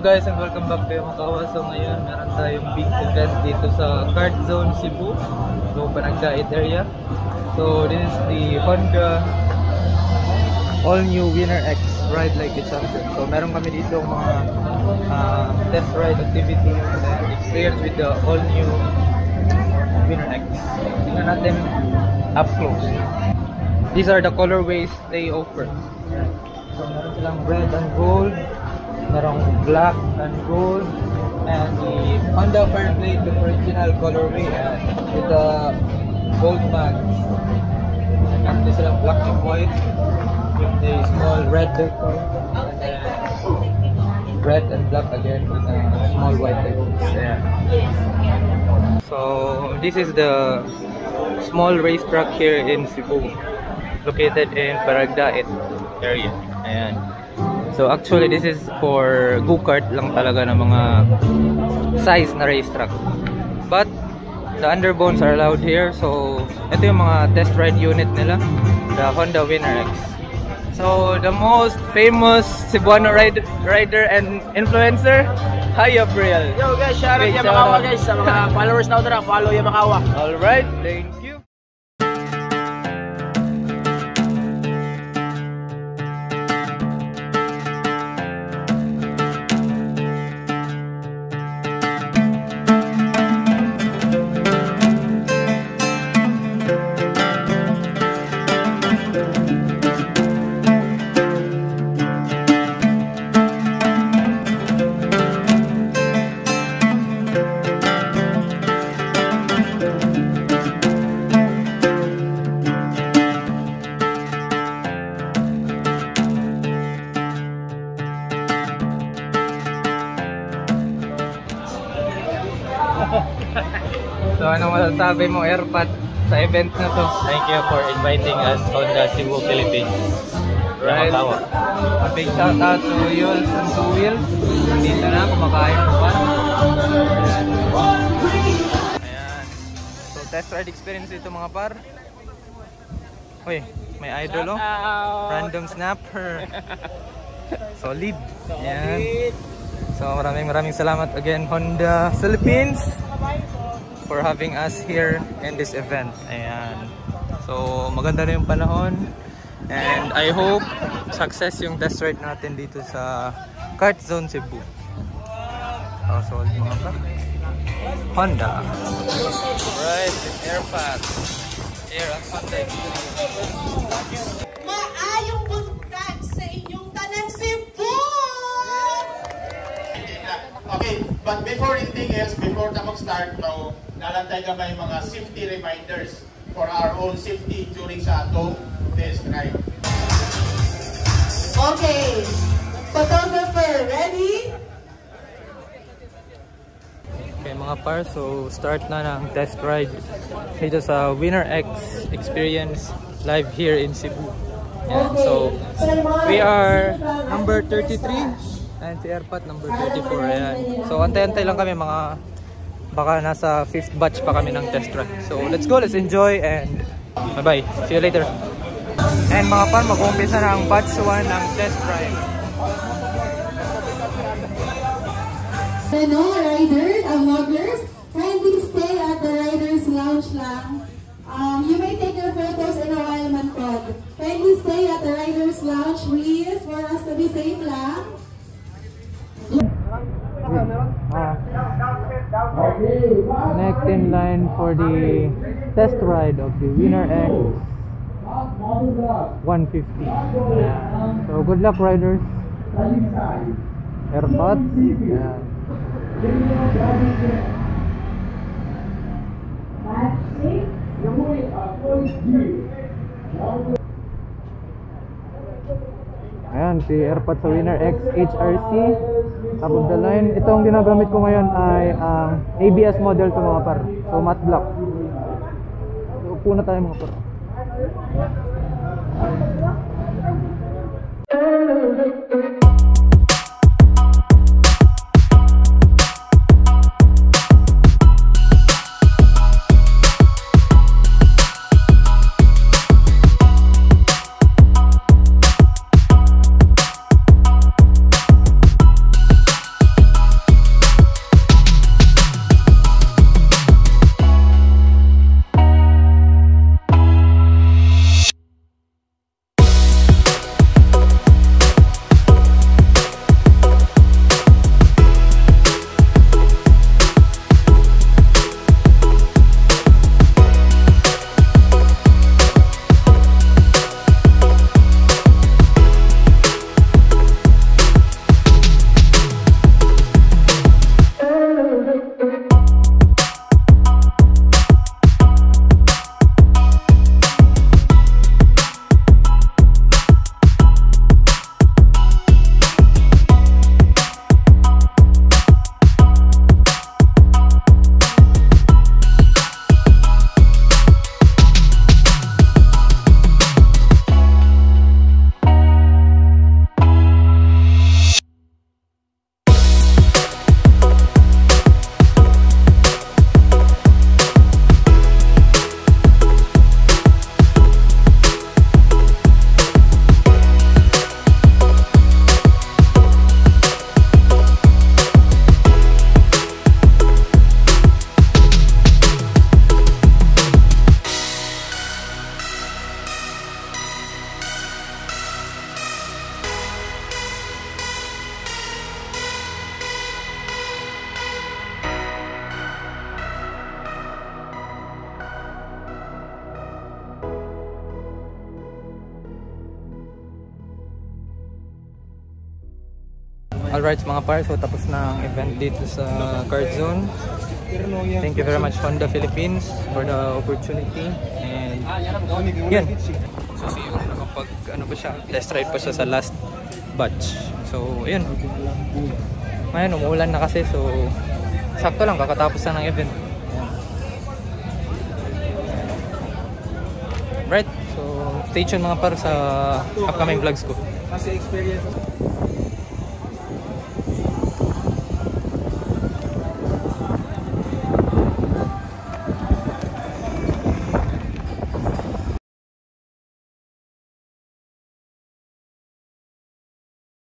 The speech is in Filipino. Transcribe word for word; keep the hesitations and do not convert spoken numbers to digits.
Guys, and welcome back to Makawa. So ngayon, meron tayong big event dito sa Kart Zone Cebu, so Panagdait area. So this is the Honda all-new Winner X ride like the champion. So meron kami dito mga uh, test ride activity and experience with the all-new Winner X. Tingnan natin up close. These are the colorways they offer. So meron silang red and gold, merong black and gold, and the Honda Fairplay, the original colorway, and with the gold mags. And this silang black and white with the small red decal, and then red and black again with a small white decals. Yeah. So this is the small racetrack here in Cebu, located in Panagdait area. Ayan. So actually this is for go-kart lang talaga ng mga size na racetrack. But the underbones are allowed here. So ito yung mga test ride unit nila, the Honda Winner X. So the most famous Cebuano ride, rider and influencer, hi April. Yo guys, shout out Yamakawa guys, sa mga followers na utra, follow Yamakawa. Alright, thank you. So ano masasabi mo, Airpat, sa event na to? Thank you for inviting us Honda Cebu, Philippines. Right. A big shout out to Yules and Two Wheels. Dito na, kumakain po pa. Ayan. So test ride experience dito mga par. Uy, may idol oh. Random snapper. Solid. Ayan. So maraming maraming salamat again Honda Philippines for having us here in this event. Ayan. So maganda na yung panahon, and I hope success yung test ride natin dito sa Kart Zone Cebu. Oh, so mga pa Honda. Right, Airpat. Air at Honda. Maayong buntag sa inyong tanang Cebu! Okay, but before anything else, before the mag-start, no, nalantay ka ba yung mga safety reminders for our own safety during sa atong test ride? Okay, photographer, ready? Okay mga par, so start na ng test ride dito sa Winner X Experience live here in Cebu. Yan. So we are number thirty-three and si Airpat number thirty-four. Ayan. So antay-antay lang kami, mga baka nasa fifth batch pa kami ng test ride. So let's go, let's enjoy, and bye bye, see you later. And mga par, mag-uumpisa na ang batch one ng test ride. No riders, uh, vloggers, kindly stay at the riders lounge lang. Um, you may take your photos in a while man pod. Kindly stay at the riders lounge please, for us to be safe lang. Next in line for the test ride of the Winner X one fifty. So good luck riders. Airpat. Yeah. Ayan, si Airpat sa Winner X H R C, top of the line. Itong ginagamit ko ngayon ay ang uh, A B S model to mga par. So matte black. So upo na tayo mga par. Alright mga par, so tapos na ang event dito sa Card Zone. Thank you very much Honda Philippines for the opportunity. And yan. So see you nakapag ano pa siya, test ride pa siya sa last batch. So ayun. Ngayon umuulan na kasi, so sakto lang kakatapos na ng event. Right, so stay tuned mga par sa upcoming vlogs ko. Kasi experience